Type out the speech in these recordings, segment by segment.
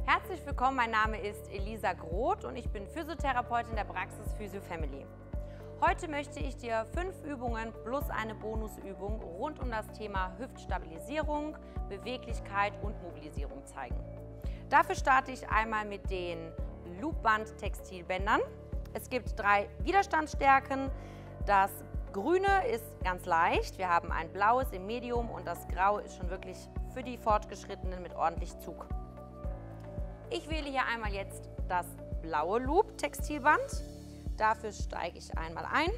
Herzlich willkommen, mein Name ist Elisa Groth und ich bin Physiotherapeutin der Praxis Physio Family. Heute möchte ich dir 5 Übungen plus eine Bonusübung rund um das Thema Hüftstabilisierung, Beweglichkeit und Mobilisierung zeigen. Dafür starte ich einmal mit den Loopband-Textilbändern. Es gibt 3 Widerstandsstärken. Das Grüne ist ganz leicht. Wir haben ein blaues im Medium und das Graue ist schon wirklich für die Fortgeschrittenen mit ordentlich Zug. Ich wähle hier einmal jetzt das blaue Loop-Textilband. Dafür steige ich einmal ein.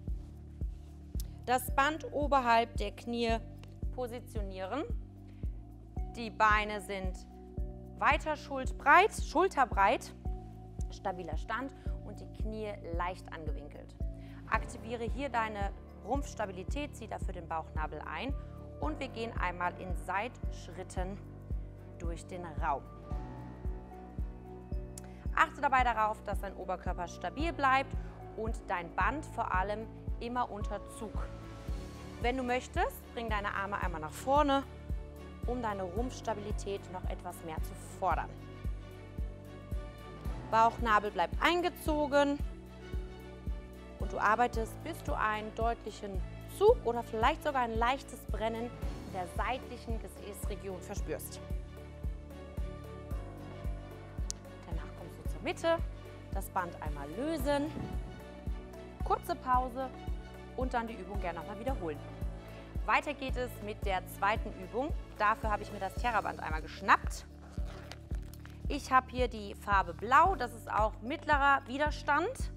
Das Band oberhalb der Knie positionieren. Die Beine sind weiter schulterbreit, stabiler Stand und die Knie leicht angewinkelt. Aktiviere hier deine Rumpfstabilität, zieh dafür den Bauchnabel ein und wir gehen einmal in Seitschritten durch den Raum. Achte dabei darauf, dass dein Oberkörper stabil bleibt und dein Band vor allem immer unter Zug. Wenn du möchtest, bring deine Arme einmal nach vorne, um deine Rumpfstabilität noch etwas mehr zu fordern. Bauchnabel bleibt eingezogen und du arbeitest, bis du einen deutlichen Zug oder vielleicht sogar ein leichtes Brennen in der seitlichen Gesäßregion verspürst. Mitte, das Band einmal lösen, kurze Pause und dann die Übung gerne nochmal wiederholen. Weiter geht es mit der zweiten Übung. Dafür habe ich mir das Theraband einmal geschnappt. Ich habe hier die Farbe Blau, das ist auch mittlerer Widerstand.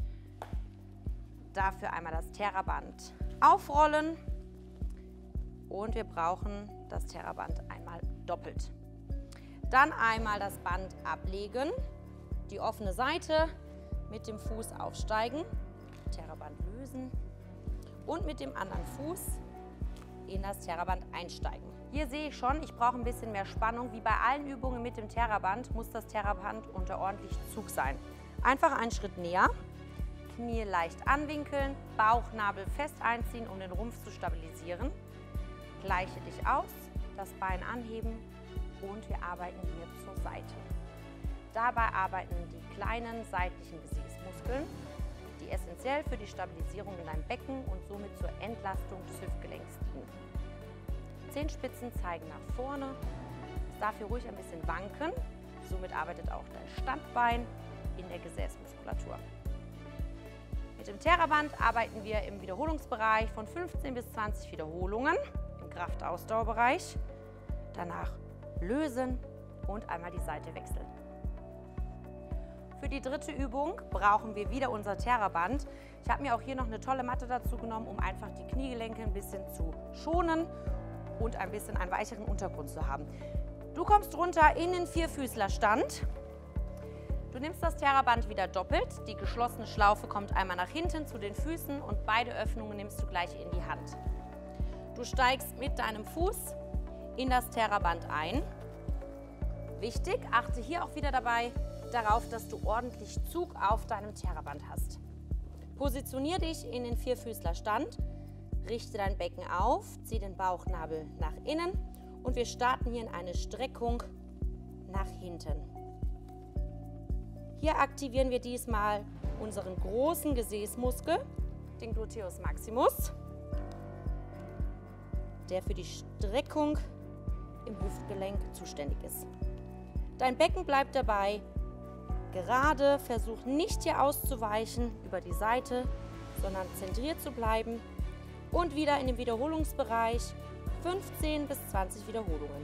Dafür einmal das Theraband aufrollen und wir brauchen das Theraband einmal doppelt. Dann einmal das Band ablegen. Die offene Seite mit dem Fuß aufsteigen, Theraband lösen und mit dem anderen Fuß in das Theraband einsteigen. Hier sehe ich schon, ich brauche ein bisschen mehr Spannung. Wie bei allen Übungen mit dem Theraband muss das Theraband unter ordentlich Zug sein. Einfach einen Schritt näher, Knie leicht anwinkeln, Bauchnabel fest einziehen, um den Rumpf zu stabilisieren. Gleiche dich aus, das Bein anheben und wir arbeiten hier zur Seite. Dabei arbeiten die kleinen seitlichen Gesäßmuskeln, die essentiell für die Stabilisierung in deinem Becken und somit zur Entlastung des Hüftgelenks dienen. Zehenspitzen zeigen nach vorne, es darf hier ruhig ein bisschen wanken, somit arbeitet auch dein Standbein in der Gesäßmuskulatur. Mit dem Theraband arbeiten wir im Wiederholungsbereich von 15 bis 20 Wiederholungen im Kraft-Ausdauerbereich. Danach lösen und einmal die Seite wechseln. Für die dritte Übung brauchen wir wieder unser Theraband. Ich habe mir auch hier noch eine tolle Matte dazu genommen, um einfach die Kniegelenke ein bisschen zu schonen und ein bisschen einen weicheren Untergrund zu haben. Du kommst runter in den Vierfüßlerstand. Du nimmst das Theraband wieder doppelt. Die geschlossene Schlaufe kommt einmal nach hinten zu den Füßen und beide Öffnungen nimmst du gleich in die Hand. Du steigst mit deinem Fuß in das Theraband ein. Wichtig, achte hier auch wieder dabei darauf, dass du ordentlich Zug auf deinem Theraband hast. Positionier dich in den Vierfüßlerstand, richte dein Becken auf, zieh den Bauchnabel nach innen und wir starten hier in eine Streckung nach hinten. Hier aktivieren wir diesmal unseren großen Gesäßmuskel, den Gluteus Maximus, der für die Streckung im Hüftgelenk zuständig ist. Dein Becken bleibt dabei gerade, versuch nicht hier auszuweichen über die Seite, sondern zentriert zu bleiben und wieder in den Wiederholungsbereich 15 bis 20 Wiederholungen.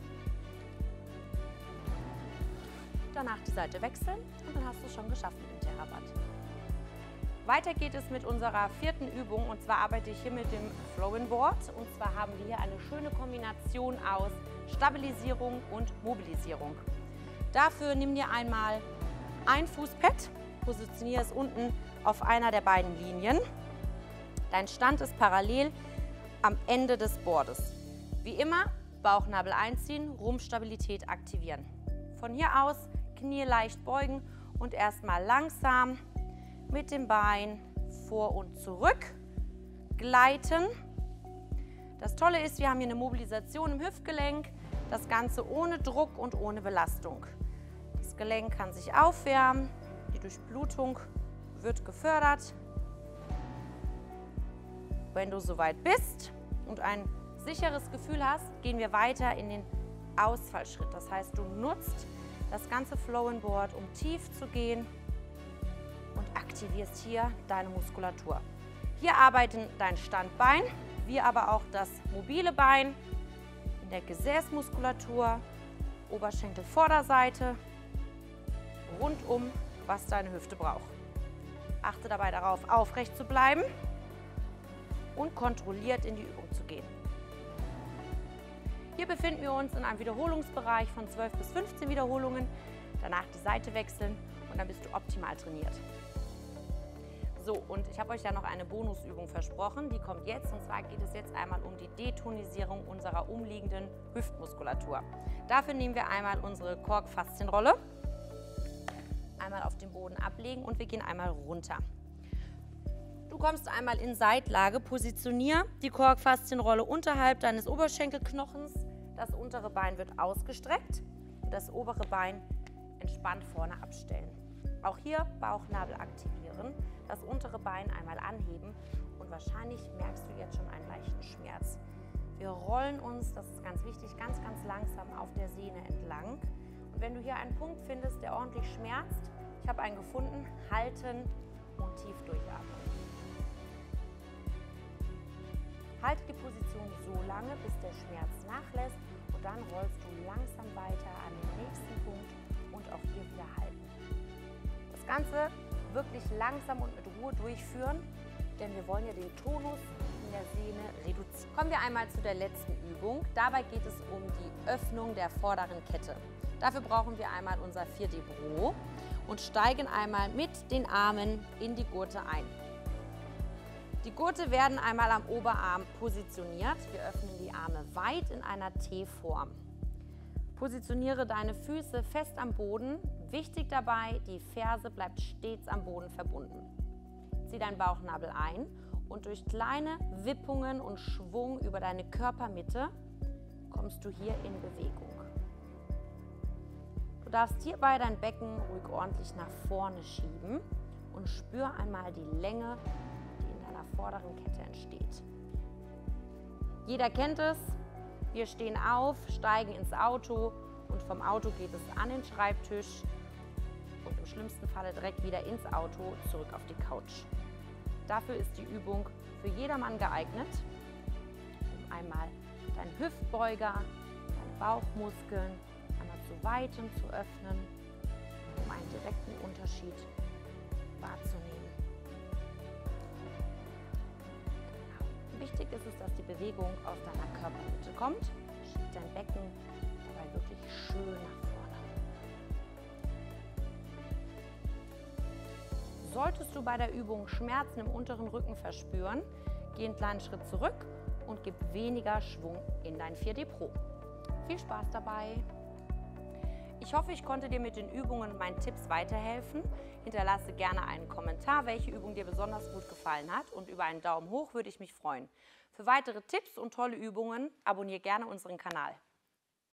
Danach die Seite wechseln und dann hast du es schon geschafft mit dem Theraband. Weiter geht es mit unserer vierten Übung und zwar arbeite ich hier mit dem Throw-in Board und zwar haben wir hier eine schöne Kombination aus Stabilisierung und Mobilisierung. Dafür nimm dir einmal ein Fußpad, positioniere es unten auf einer der beiden Linien. Dein Stand ist parallel am Ende des Boardes. Wie immer, Bauchnabel einziehen, Rumpfstabilität aktivieren. Von hier aus Knie leicht beugen und erstmal langsam mit dem Bein vor und zurück gleiten. Das Tolle ist, wir haben hier eine Mobilisation im Hüftgelenk, das Ganze ohne Druck und ohne Belastung. Das Gelenk kann sich aufwärmen, die Durchblutung wird gefördert. Wenn du soweit bist und ein sicheres Gefühl hast, gehen wir weiter in den Ausfallschritt. Das heißt, du nutzt das ganze Flow-in-Board, um tief zu gehen und aktivierst hier deine Muskulatur. Hier arbeiten dein Standbein, wie aber auch das mobile Bein in der Gesäßmuskulatur, Oberschenkelvorderseite, rundum, was deine Hüfte braucht. Achte dabei darauf, aufrecht zu bleiben und kontrolliert in die Übung zu gehen. Hier befinden wir uns in einem Wiederholungsbereich von 12 bis 15 Wiederholungen. Danach die Seite wechseln und dann bist du optimal trainiert. So, und ich habe euch ja noch eine Bonusübung versprochen, die kommt jetzt. Und zwar geht es jetzt einmal um die Detonisierung unserer umliegenden Hüftmuskulatur. Dafür nehmen wir einmal unsere Kork-Faszienrolle, einmal auf den Boden ablegen und wir gehen einmal runter. Du kommst einmal in Seitlage, positionier die Kork-Faszienrolle unterhalb deines Oberschenkelknochens. Das untere Bein wird ausgestreckt und das obere Bein entspannt vorne abstellen. Auch hier Bauchnabel aktivieren, das untere Bein einmal anheben und wahrscheinlich merkst du jetzt schon einen leichten Schmerz. Wir rollen uns, das ist ganz wichtig, ganz, ganz langsam auf der Sehne entlang. Und wenn du hier einen Punkt findest, der ordentlich schmerzt, ich habe einen gefunden, halten und tief durchatmen. Halte die Position so lange, bis der Schmerz nachlässt und dann rollst du langsam weiter an den nächsten Punkt und auch hier wieder halten. Das Ganze wirklich langsam und mit Ruhe durchführen, denn wir wollen ja den Tonus in der Sehne reduzieren. Kommen wir einmal zu der letzten Übung. Dabei geht es um die Öffnung der vorderen Kette. Dafür brauchen wir einmal unser 4D Bro und steigen einmal mit den Armen in die Gurte ein. Die Gurte werden einmal am Oberarm positioniert. Wir öffnen die Arme weit in einer T-Form. Positioniere deine Füße fest am Boden. Wichtig dabei, die Ferse bleibt stets am Boden verbunden. Zieh deinen Bauchnabel ein und durch kleine Wippungen und Schwung über deine Körpermitte kommst du hier in Bewegung. Du darfst hierbei dein Becken ruhig ordentlich nach vorne schieben und spür einmal die Länge, vorderen Kette entsteht. Jeder kennt es. Wir stehen auf, steigen ins Auto und vom Auto geht es an den Schreibtisch und im schlimmsten Falle direkt wieder ins Auto zurück auf die Couch. Dafür ist die Übung für jedermann geeignet, um einmal deinen Hüftbeuger, deine Bauchmuskeln einmal zu weiten, zu öffnen, um einen direkten Unterschied wahrzunehmen. Wichtig ist es, dass die Bewegung aus deiner Körpermitte kommt. Schieb dein Becken dabei wirklich schön nach vorne. Solltest du bei der Übung Schmerzen im unteren Rücken verspüren, geh einen kleinen Schritt zurück und gib weniger Schwung in dein 4D Pro. Viel Spaß dabei! Ich hoffe, ich konnte dir mit den Übungen und meinen Tipps weiterhelfen. Hinterlasse gerne einen Kommentar, welche Übung dir besonders gut gefallen hat, und über einen Daumen hoch würde ich mich freuen. Für weitere Tipps und tolle Übungen abonniere gerne unseren Kanal.